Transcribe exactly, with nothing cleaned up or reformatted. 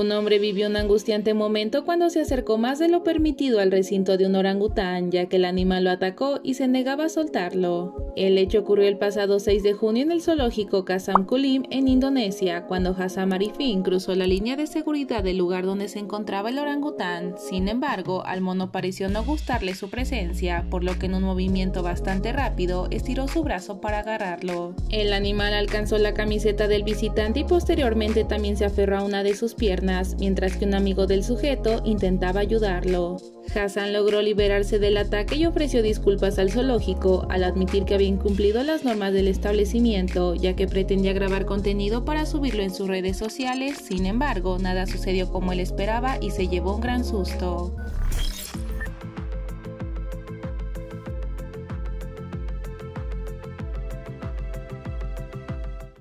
Un hombre vivió un angustiante momento cuando se acercó más de lo permitido al recinto de un orangután, ya que el animal lo atacó y se negaba a soltarlo. El hecho ocurrió el pasado seis de junio en el zoológico Qasam Kulim, en Indonesia, cuando Hasan Arifin cruzó la línea de seguridad del lugar donde se encontraba el orangután. Sin embargo, al mono pareció no gustarle su presencia, por lo que en un movimiento bastante rápido estiró su brazo para agarrarlo. El animal alcanzó la camiseta del visitante y posteriormente también se aferró a una de sus piernas, mientras que un amigo del sujeto intentaba ayudarlo. Hasan logró liberarse del ataque y ofreció disculpas al zoológico al admitir que había incumplido las normas del establecimiento, ya que pretendía grabar contenido para subirlo en sus redes sociales. Sin embargo, nada sucedió como él esperaba y se llevó un gran susto.